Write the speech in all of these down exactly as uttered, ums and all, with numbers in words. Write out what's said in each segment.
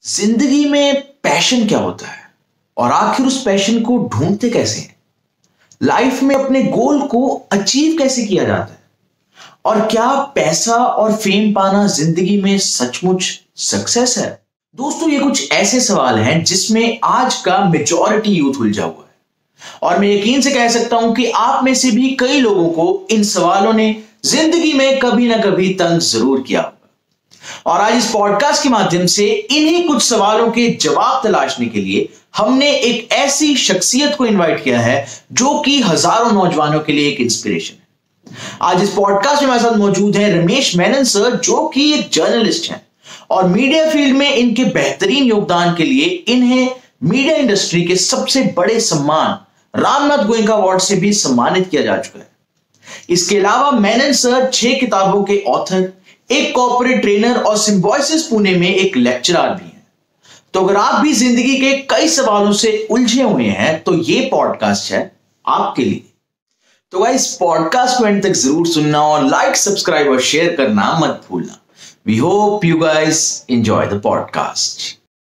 जिंदगी में पैशन क्या होता है और आखिर उस पैशन को ढूंढते कैसे हैं? लाइफ में अपने गोल को अचीव कैसे किया जाता है? और क्या पैसा और फेम पाना जिंदगी में सचमुच सक्सेस है? दोस्तों, ये कुछ ऐसे सवाल हैं जिसमें आज का मेजॉरिटी यूथ उलझा हुआ है और मैं यकीन से कह सकता हूं कि आप में से भी कई लोगों को इन सवालों ने जिंदगी में कभी ना कभी तंग जरूर किया होगा। और आज इस पॉडकास्ट के माध्यम से इन्हीं कुछ सवालों के जवाब तलाशने के लिए हमने एक ऐसी शख्सियत को इनवाइट किया है जो कि हजारों नौजवानों के लिए एक इंस्पिरेशन है। आज इस पॉडकास्ट में हमारे साथ मौजूद है रमेश मेनन सर, जो कि एक जर्नलिस्ट हैं और मीडिया फील्ड में इनके बेहतरीन योगदान के लिए इन्हें मीडिया इंडस्ट्री के सबसे बड़े सम्मान रामनाथ गोयनका अवार्ड से भी सम्मानित किया जा चुका है। इसके अलावा मेनन सर छह किताबों के ऑथर, एक कॉर्पोरेट ट्रेनर और सिम्बोयसिस पुणे में एक लेक्चरर भी हैं। तो अगर आप भी जिंदगी के कई सवालों से उलझे हुए हैं तो ये पॉडकास्ट है आपके लिए। तो गाइस, पॉडकास्ट को एंड तक जरूर सुनना और लाइक, सब्सक्राइब और शेयर करना मत भूलना। We hope you guys enjoy the podcast.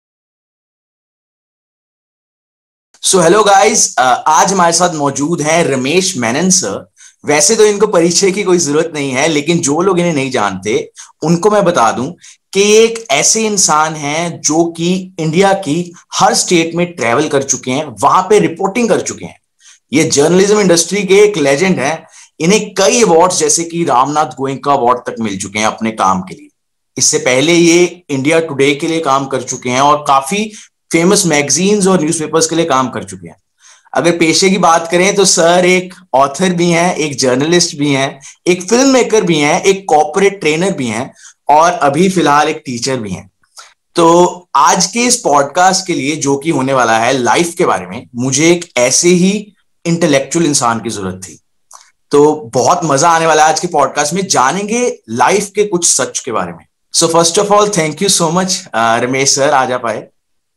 So hello guys, आज हमारे साथ मौजूद हैं रमेश मेनन सर। वैसे तो इनको परिचय की कोई जरूरत नहीं है, लेकिन जो लोग इन्हें नहीं जानते उनको मैं बता दूं कि एक ऐसे इंसान हैं जो कि इंडिया की हर स्टेट में ट्रैवल कर चुके हैं, वहां पे रिपोर्टिंग कर चुके हैं। ये जर्नलिज्म इंडस्ट्री के एक लेजेंड हैं। इन्हें कई अवार्ड्स जैसे कि रामनाथ गोयनका अवार्ड तक मिल चुके हैं अपने काम के लिए। इससे पहले ये इंडिया टुडे के लिए काम कर चुके हैं और काफी फेमस मैगजीन्स और न्यूज़पेपर्स के लिए काम कर चुके हैं। अगर पेशे की बात करें तो सर एक ऑथर भी हैं, एक जर्नलिस्ट भी हैं, एक फिल्म मेकर भी हैं, एक कॉर्पोरेट ट्रेनर भी हैं और अभी फिलहाल एक टीचर भी हैं। तो आज के इस पॉडकास्ट के लिए, जो कि होने वाला है लाइफ के बारे में, मुझे एक ऐसे ही इंटेलेक्चुअल इंसान की जरूरत थी। तो बहुत मजा आने वाला है आज के पॉडकास्ट में। जानेंगे लाइफ के कुछ सच के बारे में। So first of all thank you so much Ramesh sir, आज आप आए।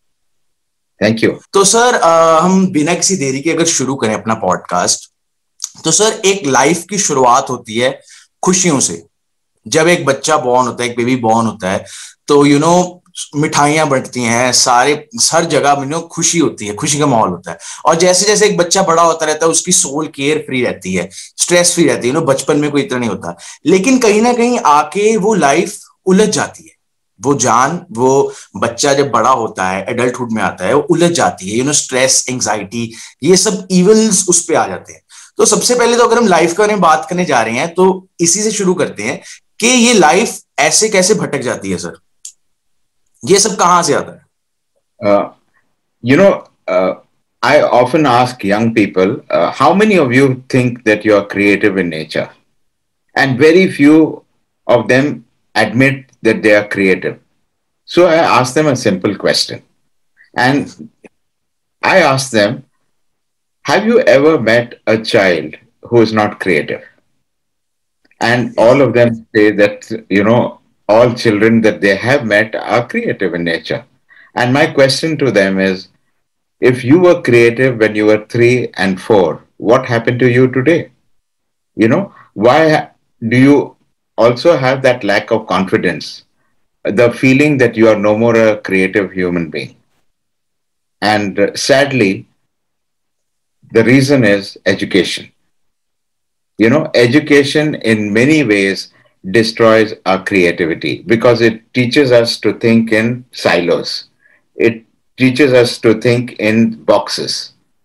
Thank you. तो सर आ, हम बिना किसी देरी के अगर शुरू करें अपना पॉडकास्ट, तो सर एक लाइफ की शुरुआत होती है खुशियों से। जब एक बच्चा बॉर्न होता है, एक बेबी बॉर्न होता है, तो यू नो मिठाइयां बंटती हैं, सारे हर जगह यू नो खुशी होती है, खुशी का माहौल होता है। और जैसे जैसे एक बच्चा बड़ा होता रहता है, उसकी सोल केयर फ्री रहती है, स्ट्रेस फ्री रहती है। यू नो बचपन में कोई इतना नहीं होता, लेकिन कहीं ना कहीं आके वो लाइफ उलझ जाती है। वो जान वो बच्चा जब बड़ा होता है, एडल्टहुड में आता है, वो उलझ जाती है। यू नो स्ट्रेस, एंजाइटी, ये सब इवल्स उस पे आ जाते हैं। तो सबसे पहले तो अगर हम लाइफ के बारे में बात करने जा रहे हैं तो इसी से शुरू करते हैं कि ये लाइफ ऐसे कैसे भटक जाती है सर? ये सब कहां से आता है? You know I often ask young people, how many of you think that you are creative in nature? And very few of them admit that they are creative. So I asked them a simple question. And I asked them, have you ever met a child who is not creative? And all of them say that, you know, all children that they have met are creative in nature. And my question to them is, if you were creative when you were three and four, what happened to you today? You know, why do you also have that lack of confidence, the feeling that you are no more a creative human being? And uh, sadly, the reason is education. You know, education in many ways destroys our creativity because it teaches us to think in silos. It teaches us to think in boxes.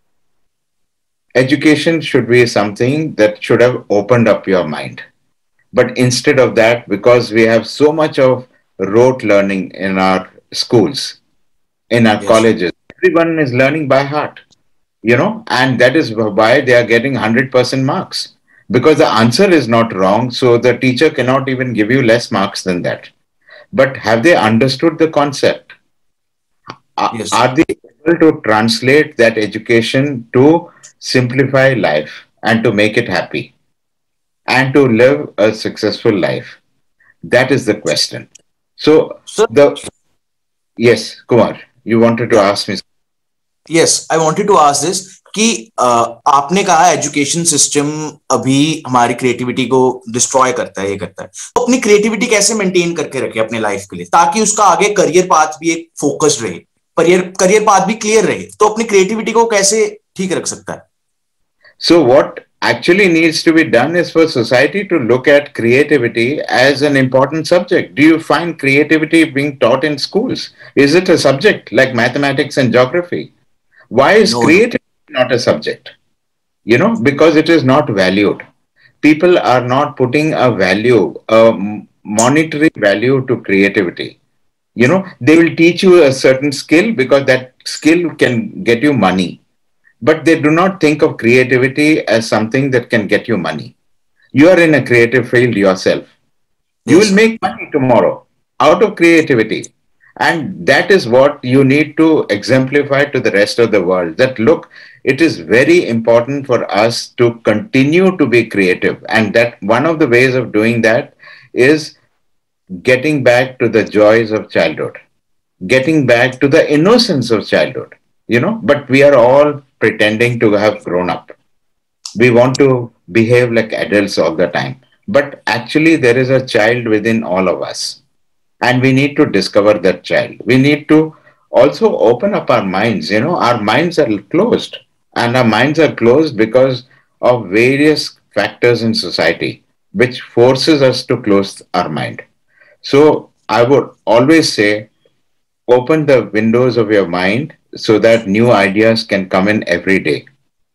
Education should be something that should have opened up your mind. But instead of that, because we have so much of rote learning in our schools, in our yes. colleges, everyone is learning by heart, you know, and that is why they are getting one hundred percent marks, because the answer is not wrong. So the teacher cannot even give you less marks than that. But have they understood the concept? Yes. Are they able to translate that education to simplify life and to make it happy? And to live a successful life? That is the question. So, so the yes, Kumar, you wanted to ask me. Yes, I wanted to ask this कि आ, आपने कहा education system अभी हमारी creativity को destroy करता है, ये करता है, तो अपनी क्रिएटिविटी कैसे मेंटेन करके रखे अपने लाइफ के लिए, ताकि उसका आगे करियर पाथ भी एक फोकस्ड रहे, करियर करियर पाथ भी क्लियर रहे, तो अपनी क्रिएटिविटी को कैसे ठीक रख सकता है? So what actually needs to be done is for society to look at creativity as an important subject. Do you find creativity being taught in schools? Is it a subject like mathematics and geography? Why is No, no. creativity not a subject? You know, because it is not valued. People are not putting a value, a monetary value to creativity. You know, they will teach you a certain skill because that skill can get you money, but they do not think of creativity as something that can get you money. You are in a creative field yourself. You Yes, will make money tomorrow out of creativity. And that is what you need to exemplify to the rest of the world. That look, it is very important for us to continue to be creative. And that one of the ways of doing that is getting back to the joys of childhood, getting back to the innocence of childhood, you know, but we are all pretending to have grown up. We want to behave like adults all the time. But actually, there is a child within all of us. And we need to discover that child. We need to also open up our minds. You know, our minds are closed. And our minds are closed because of various factors in society, which forces us to close our mind. So I would always say, open the windows of your mind so that new ideas can come in every day.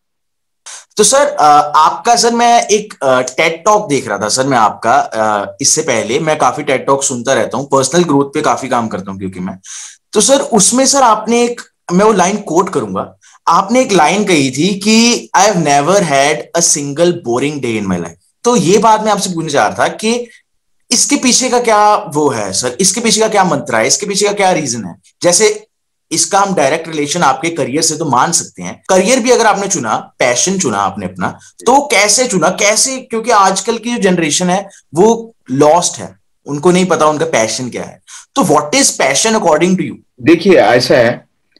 तो sir आपका sir मैं एक Ted talk देख रहा था sir, मैं आपका इससे पहले मैं काफी टेड टॉक सुनता रहता हूँ, पर्सनल ग्रोथ पे काफी काम करता हूँ क्योंकि मैं, तो सर उसमें सर आपने एक, मैं वो लाइन कोट करूंगा, आपने एक लाइन कही थी कि I have never had a single boring day in my life. तो ये बात मैं आपसे पूछना चाह रहा था कि इसके पीछे का क्या वो है सर, इसके पीछे का क्या मंत्र है, इसके पीछे का क्या रीजन है? जैसे इसका हम डायरेक्ट रिलेशन आपके करियर से तो मान सकते हैं, करियर भी अगर आपने चुना, पैशन चुना आपने अपना, तो कैसे चुना, कैसे? क्योंकि आजकल की जो जनरेशन है वो लॉस्ट है, उनको नहीं पता उनका पैशन क्या है। तो what is passion according to you? देखिए ऐसा है,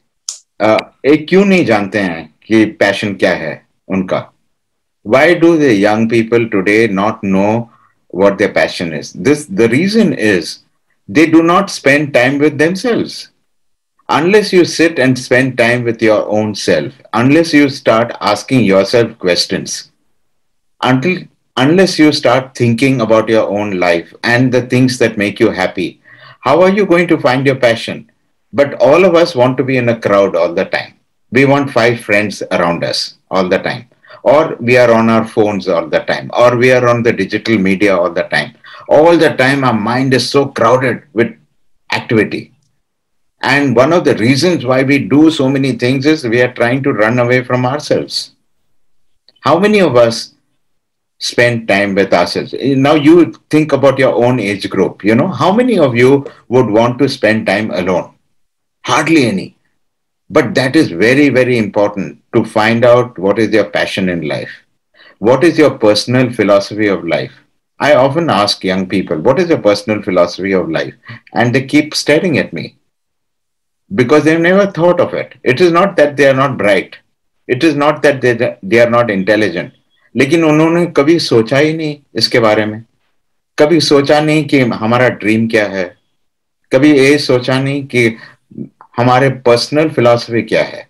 एक क्यों नहीं जानते हैं कि पैशन क्या है उनका? Why do the young people today not know what their passion is? This the reason is they do not spend time with themselves. Unless you sit and spend time with your own self, unless you start asking yourself questions, until unless you start thinking about your own life and the things that make you happy, how are you going to find your passion? But all of us want to be in a crowd all the time. We want five friends around us all the time. Or we are on our phones all the time. Or we are on the digital media all the time. All the time our mind is so crowded with activity. And one of the reasons why we do so many things is we are trying to run away from ourselves. How many of us spend time with ourselves? Now you think about your own age group, you know, how many of you would want to spend time alone? Hardly any. But that is very, very important to find out what is your passion in life. What is your personal philosophy of life? I often ask young people, what is your personal philosophy of life? And they keep staring at me because they've never thought of it. It is not that they are not bright. It is not that they, they are not intelligent. लेकिन उन्होंने कभी सोचा ही नहीं इसके बारे में, कभी सोचा नहीं कि हमारा ड्रीम क्या है, कभी ये सोचा नहीं कि हमारे पर्सनल फिलॉसफी क्या है,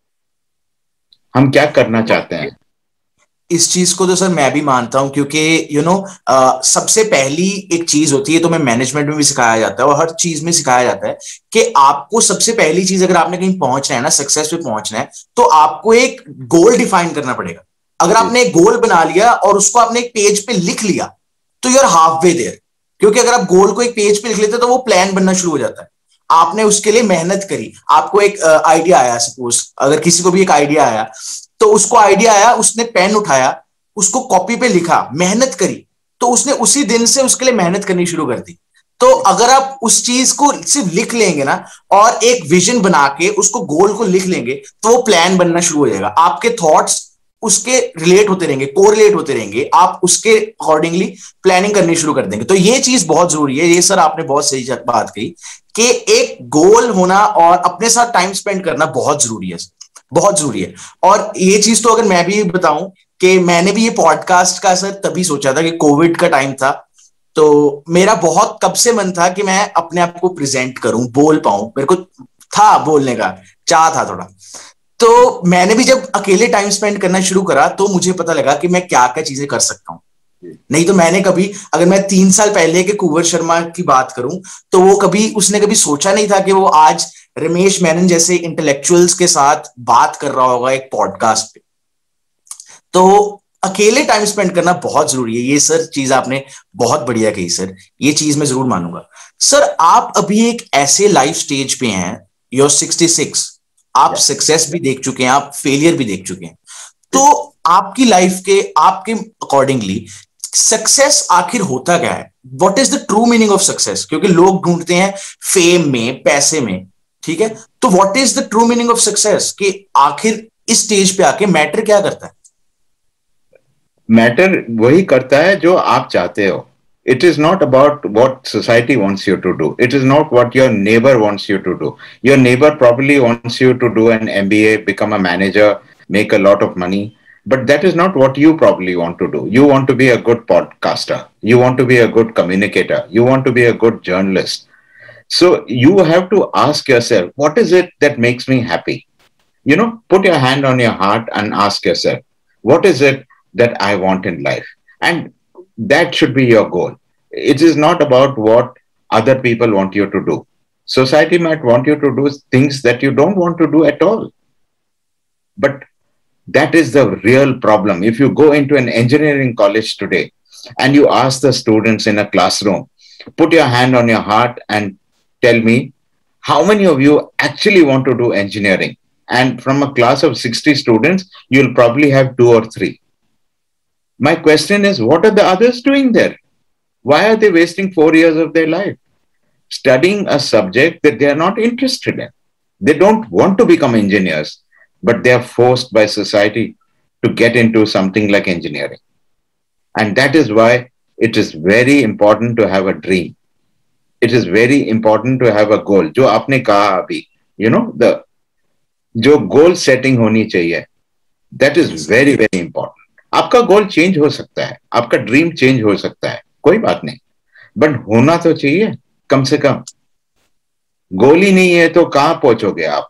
हम क्या करना चाहते हैं। इस चीज को तो सर मैं भी मानता हूं, क्योंकि यू नो सबसे पहली एक चीज होती है, तो मैं मैनेजमेंट में भी सिखाया जाता है और हर चीज में सिखाया जाता है कि आपको सबसे पहली चीज, अगर आपने कहीं पहुंचना है ना, सक्सेस पे पहुंचना है, तो आपको एक गोल डिफाइन करना पड़ेगा। अगर आपने एक गोल बना लिया और उसको आपने एक पेज पे लिख लिया तो you are half way there, क्योंकि अगर आप गोल को एक पेज पे लिख लेते तो वो प्लान बनना शुरू हो जाता है। आपने उसके लिए मेहनत करी, आपको एक आइडिया आया, सपोज अगर किसी को भी एक आइडिया आया, तो उसको आइडिया आया, उसने पेन उठाया, उसको कॉपी पे लिखा, मेहनत करी, तो उसने उसी दिन से उसके लिए मेहनत करनी शुरू कर दी। तो अगर आप उस चीज को सिर्फ लिख लेंगे ना और एक विजन बना के उसको गोल को लिख लेंगे, तो वो प्लान बनना शुरू हो जाएगा। आपके थॉट्स उसके रिलेट होते रहेंगे, कोरिलेट होते रहेंगे, आप उसके अकॉर्डिंगली प्लानिंग करनी शुरू कर देंगे। तो ये चीज बहुत जरूरी है। ये सर आपने बहुत सही बात कही कि एक गोल होना और अपने साथ टाइम स्पेंड करना बहुत जरूरी है। बहुत जरूरी है। और ये चीज तो अगर मैं भी बताऊं कि मैंने भी ये पॉडकास्ट का सर तभी सोचा था कि कोविड का टाइम था, तो मेरा बहुत कब से मन था कि मैं अपने आप को प्रेजेंट करूं, बोल पाऊं, मेरे को था बोलने का चाह था थोड़ा। तो मैंने भी जब अकेले टाइम स्पेंड करना शुरू करा तो मुझे पता लगा कि मैं क्या क्या चीजें कर सकता हूं। नहीं तो मैंने कभी, अगर मैं तीन साल पहले के कुंवर शर्मा की बात करूं, तो वो कभी, उसने कभी सोचा नहीं था कि वो आज रमेश मेनन जैसे इंटेलेक्चुअल्स के साथ बात कर रहा होगा एक पॉडकास्ट पे। तो अकेले टाइम स्पेंड करना बहुत जरूरी है, ये सर चीज आपने बहुत बढ़िया कही सर, ये चीज मैं जरूर मानूंगा। सर आप अभी एक ऐसे लाइफ स्टेज पे हैं, योर सिक्सटी सिक्स, आप सक्सेस भी देख चुके हैं, आप फेलियर भी देख चुके हैं, तो आपकी लाइफ के, आपके अकॉर्डिंगली सक्सेस आखिर होता क्या है? What is the true meaning of success? क्योंकि लोग ढूंढते हैं फेम में, पैसे में, ठीक है, तो what is the true meaning of success कि आखिर इस स्टेज पे आके मैटर क्या करता है? मैटर वही करता है जो आप चाहते हो. It is not about what society wants you to do. It is not what your neighbor wants you to do. Your neighbor probably wants you to do an M B A, become a manager, make a lot of money. But that is not what you probably want to do. You want to be a good podcaster. You want to be a good communicator. You want to be a good journalist. So you have to ask yourself, what is it that makes me happy? You know, put your hand on your heart and ask yourself, what is it that I want in life? And that should be your goal. It is not about what other people want you to do. Society might want you to do things that you don't want to do at all. But that is the real problem. If you go into an engineering college today and you ask the students in a classroom, put your hand on your heart and tell me, how many of you actually want to do engineering? And from a class of sixty students, you'll probably have two or three. My question is, what are the others doing there? Why are they wasting four years of their life studying a subject that they are not interested in? They don't want to become engineers, but they are forced by society to get into something like engineering. And that is why it is very important to have a dream. It is very important to have a goal. जो आपने कहा अभी, you know, the जो goal setting होनी चाहिए, that is very, very important. आपका गोल change हो सकता है, आपका ड्रीम चेंज हो सकता है, कोई बात नहीं, बट होना तो चाहिए कम से कम. गोल ही नहीं है तो कहां पहुंचोगे आप?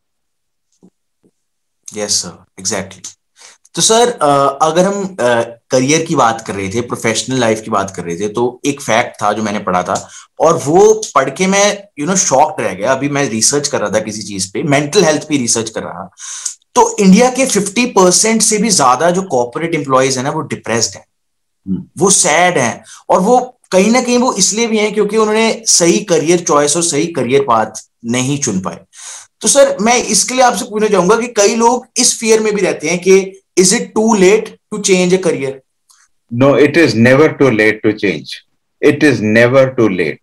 Yes sir, exactly. तो सर अगर हम करियर की बात कर रहे थे, प्रोफेशनल लाइफ की बात कर रहे थे, तो एक फैक्ट था जो मैंने पढ़ा था और वो पढ़ के मैं यू नो शॉक्ड रह गया. अभी मैं रिसर्च कर रहा था किसी चीज पे, मेंटल हेल्थ पे रिसर्च कर रहा, तो इंडिया के फिफ्टी परसेंट से भी ज्यादा जो कॉर्पोरेट एम्प्लॉयज है ना, वो डिप्रेस्ड है, वो सैड है, और वो कहीं ना कहीं वो इसलिए भी हैं क्योंकि उन्होंने सही करियर चॉइस और सही करियर पाथ नहीं चुन पाए. तो सर मैं इसके लिए आपसे पूछना चाहूंगा कि कई लोग इस फियर में भी रहते हैं कि is it too late to change a career? No, it is never too late to change. It is never too late.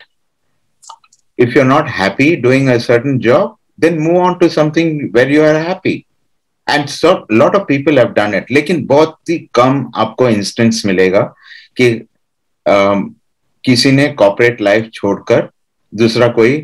If you're not happy doing a certain job, then move on to something where you are happy. And so a lot of people have done it. लेकिन बहुत ही कम आपको instance मिलेगा कि um, किसी ने corporate life छोड़कर दूसरा कोई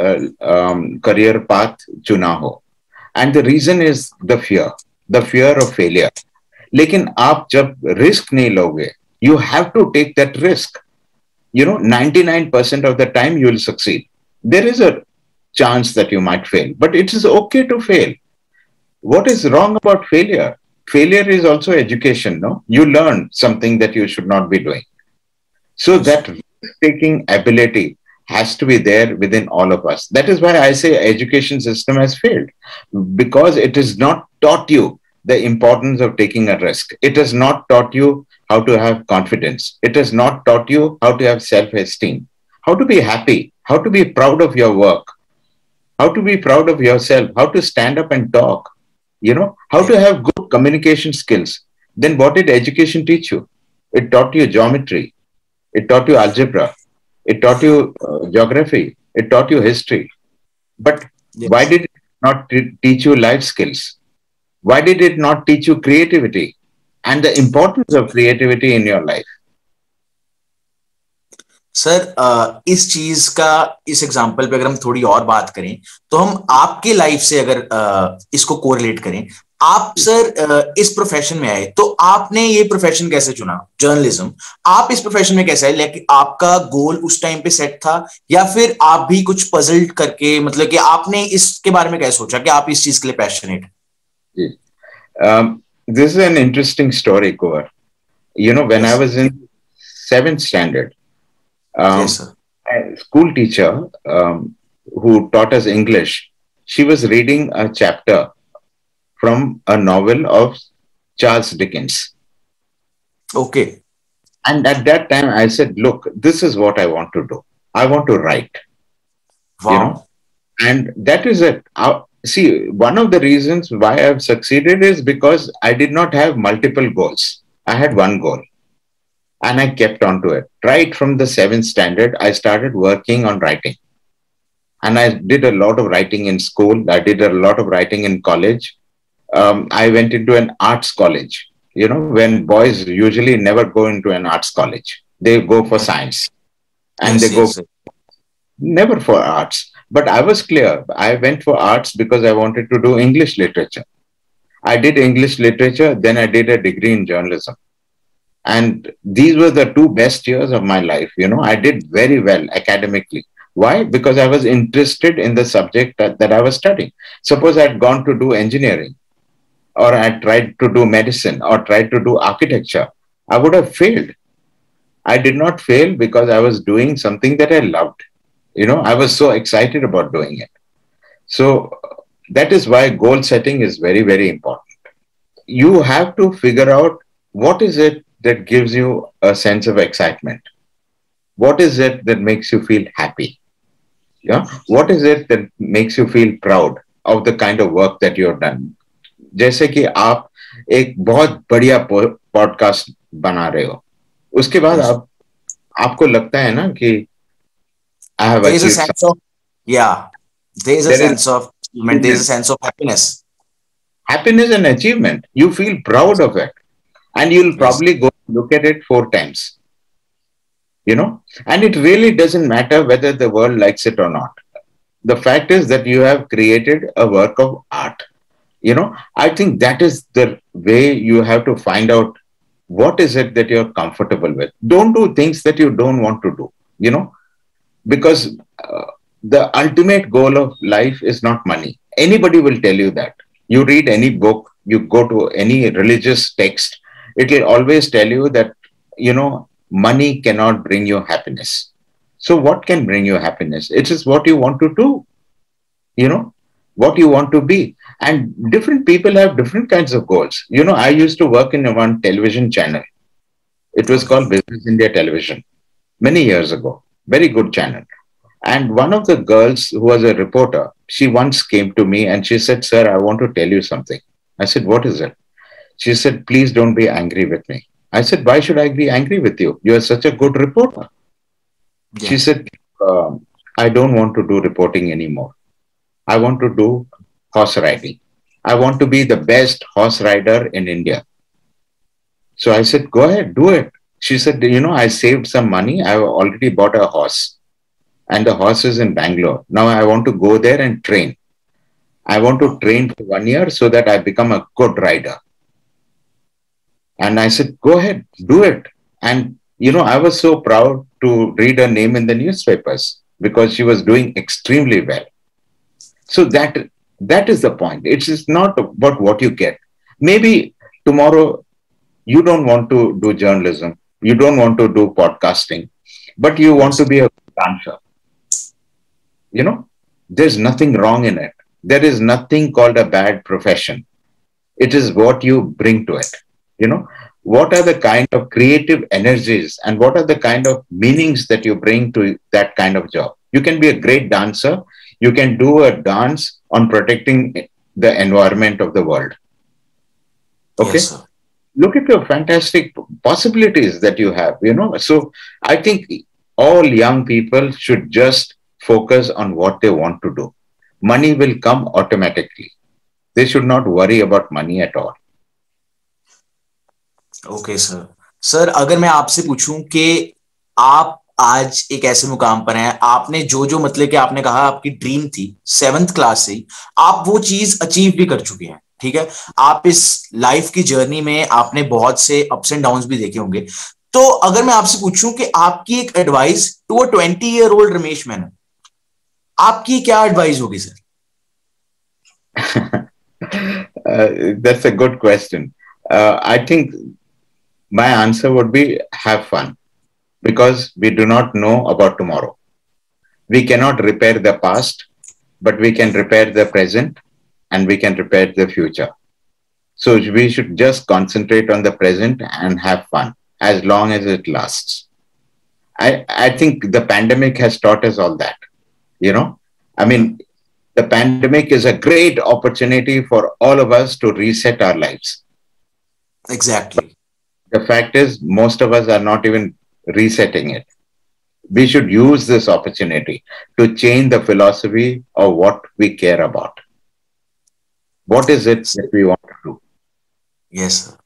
करियर uh, पाथ um, चुना हो. And the reason is the fear, the fear of failure. लेकिन आप जब रिस्क नहीं लोगे, you have to take that risk. You know, ninety-nine percent of the time you will succeed. There is a chance that you might fail, but it is okay to fail. What is wrong about failure? Failure is also education, no? You learn something that you should not be doing. So that risk-taking ability has to be there within all of us. That is why I say education system has failed, because it has not taught you the importance of taking a risk. It has not taught you how to have confidence. It has not taught you how to have self-esteem, how to be happy, how to be proud of your work, how to be proud of yourself, how to stand up and talk, you know, how to have good communication skills. Then what did education teach you? It taught you geometry. It taught you algebra. It taught you uh, geography. It taught you history. But yes, why did it not t- teach you life skills? Why did it not teach you creativity and the importance of creativity in your life? Sir अ, इस चीज का, इस example पे अगर हम थोड़ी और बात करें, तो हम आपके लाइफ से अगर अ, इसको कोरिलेट करें, आप सर अ, इस प्रोफेशन में आए तो आपने ये प्रोफेशन कैसे चुना, जर्नलिज्म? आप इस प्रोफेशन में कैसे आए? लाइक आपका गोल उस टाइम पे सेट था, या फिर आप भी कुछ पजल करके, मतलब कि आपने इसके बारे में कैसे सोचा कि आप इस चीज के लिए पैशनेट? जी. Um, this is an interesting story, Kuvar. You know, when I yes, was in seventh standard, yes um, sir. a school teacher um, who taught us English, she was reading a chapter from a novel of Charles Dickens. Okay. And at that time, I said, look, this is what I want to do. I want to write, you wow. know, and that is it. Uh, see, one of the reasons why I've succeeded is because I did not have multiple goals. I had one goal and I kept on to it. Right from the seventh standard, I started working on writing. And I did a lot of writing in school. I did a lot of writing in college. Um, I went into an arts college. You know, when boys usually never go into an arts college, they go for science and yes, they go yes, never for arts. But I was clear. I went for arts because I wanted to do English literature. I did English literature, then I did a degree in journalism. And these were the two best years of my life. You know, I did very well academically. Why? Because I was interested in the subject that, that I was studying. Suppose I'd gone to do engineering, or I tried to do medicine, or tried to do architecture, I would have failed. I did not fail because I was doing something that I loved. You know, I was so excited about doing it. So that is why goal setting is very, very important. You have to figure out what is it that gives you a sense of excitement. What is it that makes you feel happy? Yeah. What is it that makes you feel proud of the kind of work that you've done? जैसे कि आप एक बहुत बढ़िया podcast बना रहे हो, उसके हाँ बाद जी। आप आपको लगता है ना कि I have There is a achieved sense something. of, yeah, there is a there is sense of achievement, there is a sense of happiness. happiness and achievement. You feel proud of it, and you'll Yes, probably go look at it four times. You know, and it really doesn't matter whether the world likes it or not. The fact is that you have created a work of art. You know, I think that is the way you have to find out what is it that you're comfortable with. Don't do things that you don't want to do. You know, because uh, the ultimate goal of life is not money. Anybody will tell you that. You read any book, you go to any religious text, it will always tell you that, you know, money cannot bring you happiness. So, what can bring you happiness? It is what you want to do, you know, what you want to be. And different people have different kinds of goals. You know, I used to work in one television channel. It was okay. called Business India Television many years ago. Very good channel. And one of the girls who was a reporter, she once came to me and she said, Sir, I want to tell you something. I said, What is it? She said, Please don't be angry with me. I said, Why should I be angry with you? You are such a good reporter. She Yeah. said, um, I don't want to do reporting anymore. I want to do horse riding. I want to be the best horse rider in India. So I said, Go ahead, do it. She said, You know, I saved some money. I already bought a horse, and the horse is in Bangalore. Now I want to go there and train. I want to train for one year so that I become a good rider. And I said, Go ahead, do it. And, you know, I was so proud to read her name in the newspapers because she was doing extremely well. So that that is the point. It is not about what you get. Maybe tomorrow you don't want to do journalism, you don't want to do podcasting, but you want to Yes. be a dancer. You know, there's nothing wrong in it. There is nothing called a bad profession. It is what you bring to it. You know, what are the kind of creative energies and what are the kind of meanings that you bring to that kind of job? You can be a great dancer. You can do a dance on protecting the environment of the world. Yes, Okay. sir. Look at the fantastic possibilities that you have, you know. So I think all young people should just focus on what they want to do. Money will come automatically. They should not worry about money at all. Okay sir. Sir अगर मैं आपसे पूछूं कि आप आज एक ऐसे मुकाम पर हैं, आपने जो जो मतलब कि आपने कहा आपकी ड्रीम थी सेवंथ क्लास से ही, आप वो चीज अचीव भी कर चुके हैं, ठीक है। आप इस लाइफ की जर्नी में आपने बहुत से अप्स एंड डाउन्स भी देखे होंगे। तो अगर मैं आपसे पूछूं कि आपकी एक advice to a twenty year old Ramesh Menon, आपकी क्या एडवाइस होगी sir? uh, that's a good question. Uh, I think my answer would be have fun because we do not know about tomorrow. We cannot repair the past, but we can repair the present and we can repair the future. So we should just concentrate on the present and have fun as long as it lasts. I, I think the pandemic has taught us all that. You know, I mean, the pandemic is a great opportunity for all of us to reset our lives. Exactly. The fact is, most of us are not even resetting it. We should use this opportunity to change the philosophy of what we care about. What is it that we want to do? Yes, sir.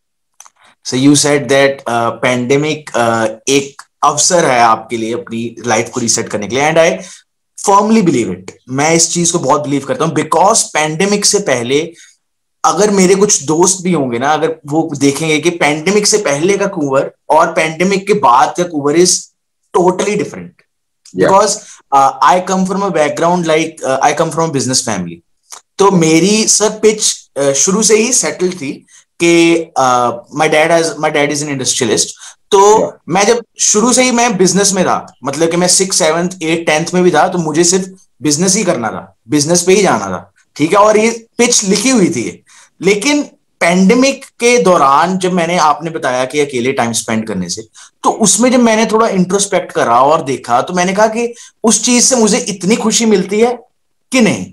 So you said that uh, pandemic uh, एक अवसर है आपके लिए अपनी life को reset करने के लिए, and I firmly believe it. मैं इस चीज को बहुत बिलीव करता हूँ, बिकॉज पैंडेमिक से पहले अगर मेरे कुछ दोस्त भी होंगे ना, अगर वो देखेंगे कि पैंडेमिक से पहले का कुंवर और पैंडेमिक के बाद का कुंवर is totally different. Because I come from a background like I come from business family. तो मेरी सर पिच uh, शुरू से ही सेटल थी कि my dad as my dad is an industrialist. तो yeah. मैं जब शुरू से ही मैं बिजनेस में था, मतलब कि मैं सिक्स सेवंथ एट टेंथ में भी था, तो मुझे सिर्फ बिजनेस ही करना था, बिजनेस पे ही जाना था, ठीक है। और ये पिच लिखी हुई थी। लेकिन पैंडेमिक के दौरान जब मैंने, आपने बताया कि अकेले टाइम स्पेंड करने से, तो उसमें जब मैंने थोड़ा इंट्रोस्पेक्ट करा और देखा, तो मैंने कहा कि उस चीज से मुझे इतनी खुशी मिलती है कि नहीं,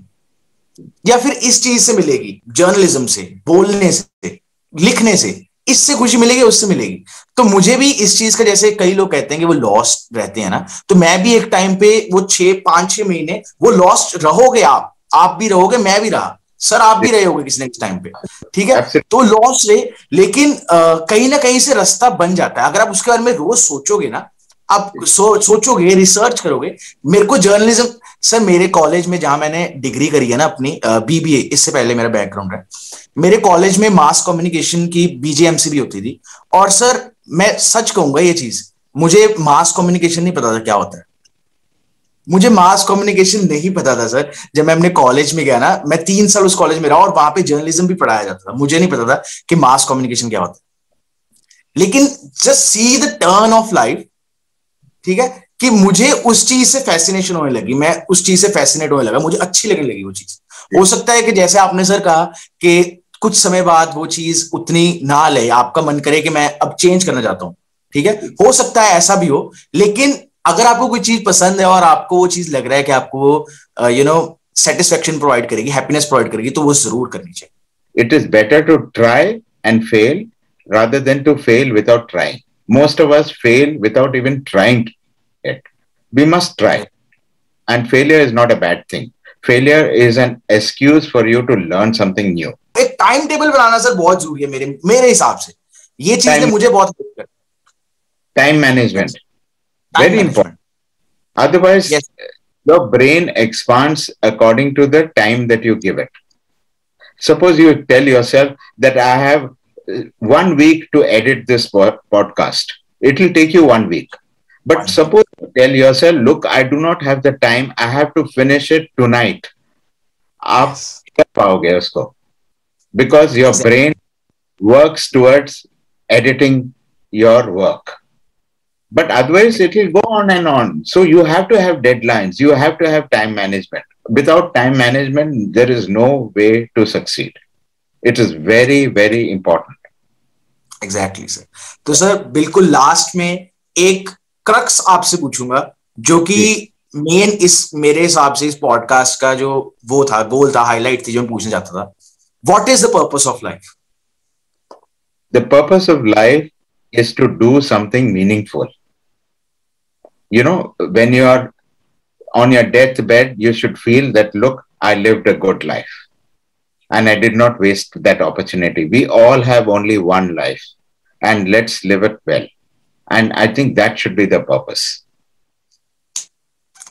या फिर इस चीज से मिलेगी, जर्नलिज्म से, बोलने से, लिखने से, इससे खुशी मिलेगी, उससे मिलेगी। तो मुझे भी इस चीज का, जैसे कई लोग कहते हैं कि वो लॉस्ट रहते हैं ना, तो मैं भी एक टाइम पे वो छह पांच छह महीने वो लॉस्ट रहोगे। आप आप भी रहोगे, मैं भी रहा, सर आप भी रहे होगे किसी नेक्स्ट टाइम पे, ठीक है। तो लॉस रहे, लेकिन आ, कहीं ना कहीं से रास्ता बन जाता है। अगर आप उसके बारे में रोज सोचोगे ना, आप सो, सोचोगे, रिसर्च करोगे। मेरे को जर्नलिज्म, सर मेरे कॉलेज में जहां मैंने डिग्री करी है ना अपनी बीबीए, इससे पहले मेरा बैकग्राउंड है, मेरे कॉलेज में मास कम्युनिकेशन की बीजेएमसी भी होती थी। और सर मैं सच कहूंगा ये चीज, मुझे मास कम्युनिकेशन नहीं पता था क्या होता है। मुझे मास कम्युनिकेशन नहीं पता था सर। जब मैं अपने कॉलेज में गया ना, मैं तीन साल उस कॉलेज में रहा और वहां पे जर्नलिज्म भी पढ़ाया जाता था, मुझे नहीं पता था कि मास कम्युनिकेशन क्या होता है। लेकिन just see the turn of life, ठीक है, कि मुझे उस चीज से फैसिनेशन होने लगी, मैं उस चीज से फैसिनेट होने लगा, मुझे अच्छी लगने लगी वो चीज। हो सकता है कि जैसे आपने सर कहा कि कुछ समय बाद वो चीज उतनी ना ले, आपका मन करे कि मैं अब चेंज करना चाहता हूं, ठीक है, हो सकता है ऐसा भी हो। लेकिन अगर आपको कोई चीज पसंद है और आपको वो चीज लग रहा है कि आपको यू नो सेटिस्फेक्शन प्रोवाइड करेगी, हैप्पीनेस प्रोवाइड करेगी, तो वो जरूर करनी चाहिए। It is better to try and fail rather than to fail without trying. Most of us fail without even trying it. We must try. And failure is not a bad thing. Failure is an excuse for you to learn something new. एक time table बनाना सर बहुत जरूरी है मेरे मेरे हिसाब से। ये चीज ने मुझे बहुत हेल्प कर। Time management very important. Otherwise, yes, your brain expands according to the time that you give it. Suppose you tell yourself that I have one week to edit this podcast. It will take you one week. But one suppose you tell yourself, look, I do not have the time. I have to finish it tonight. आप कर पाओगे उसको, because your exactly. brain works towards editing your work. But otherwise, it will go on and on. So you have to have deadlines. You have to have time management. Without time management, there is no way to succeed. It is very, very important. Exactly, sir. तो sir बिल्कुल last में एक crux आपसे पूछूंगा, जो कि main इस मेरे हिसाब से इस पॉडकास्ट का जो वो था, गोल था, हाईलाइट थी, जो मैं पूछना चाहता था। What is the purpose of life? The purpose of life is to do something meaningful. You know, when you are on your deathbed, you should feel that, look, I lived a good life. And I did not waste that opportunity. We all have only one life, and let's live it well. And I think that should be the purpose.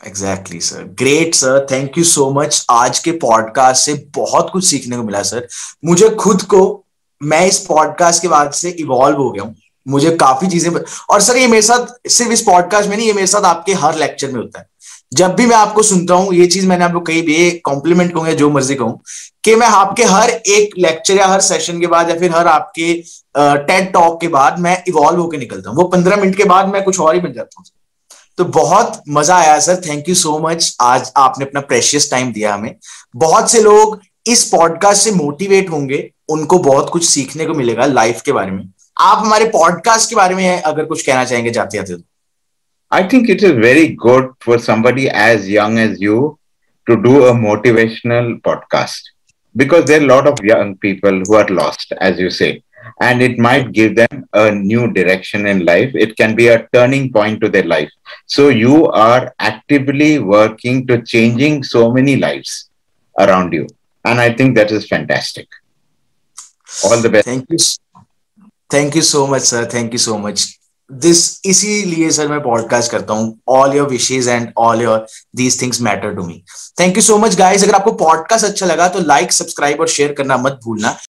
Exactly sir, great sir, thank you so much. आज के podcast से बहुत कुछ सीखने को मिला sir. मुझे खुद को, मैं इस पॉडकास्ट के बाद से इवॉल्व हो गया हूँ। मुझे काफी चीजें, और सर ये मेरे साथ सिर्फ इस पॉडकास्ट में नहीं, ये मेरे साथ आपके हर लेक्चर में होता है। जब भी मैं आपको सुनता हूँ, ये चीज मैंने आपको कही भी, कॉम्प्लीमेंट कहूँ या जो मर्जी कहूँ, कि मैं आपके हर एक लेक्चर या हर सेशन के बाद या फिर हर आपके टेड टॉक के बाद मैं इवॉल्व होकर निकलता हूँ। वो पंद्रह मिनट के बाद मैं कुछ और ही बन जाता हूँ। तो बहुत मजा आया sir, thank you so much. आज आपने अपना प्रेशियस टाइम दिया हमें। बहुत से लोग इस पॉडकास्ट से मोटिवेट होंगे, उनको बहुत कुछ सीखने को मिलेगा लाइफ के बारे में। आप हमारे पॉडकास्ट के बारे में अगर कुछ कहना चाहेंगे जाते जाते तो? I think it is very good for somebody as young as you to do a motivational podcast because there are a lot of young people who are lost, as you say, and it might give them a new direction in life. It can be a turning point to their life. So you are actively working to changing so many lives around you. And I think that is fantastic. All the best. Thank you, thank you so much sir, thank you so much. This इसीलिए sir मैं podcast करता हूँ। All your wishes and all your these things matter to me. Thank you so much guys. अगर आपको podcast अच्छा लगा तो like, subscribe और शेयर करना मत भूलना।